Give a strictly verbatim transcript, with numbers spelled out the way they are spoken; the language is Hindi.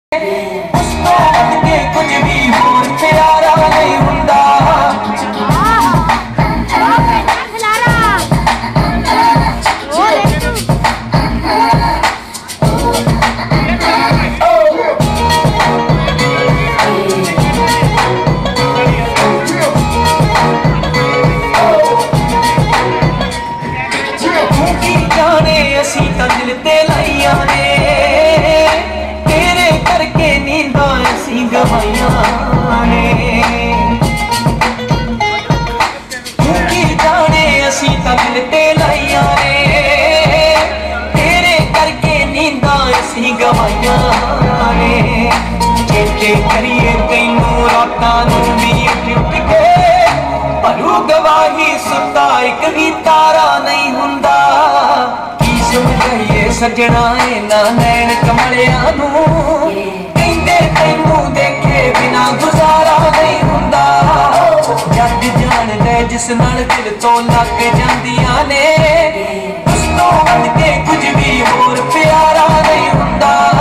उसको के कुछ भी होर प्यारा नहीं हुंदा। असी तां दिल ते लाइया ने तेरे करके नींदा असी गवाइया ने। की जाने असी तां दिल ते लाइया ने तेरे करके नींदा असी गवाइया ने। चेते करिए तैनू रातां नूं भी उठ के भरू गवाही सुता एक भी तारा नहीं हुंदा। समझाइए सजना इना नैन कमलिया नूं कहंदे तैनू देखे बिना गुजारा नहीं हुंदा। जग जान दे जिस नाल दिल तो लग जांदियां ने उस तों वध के कुछ भी होर प्यारा नहीं हुंदा।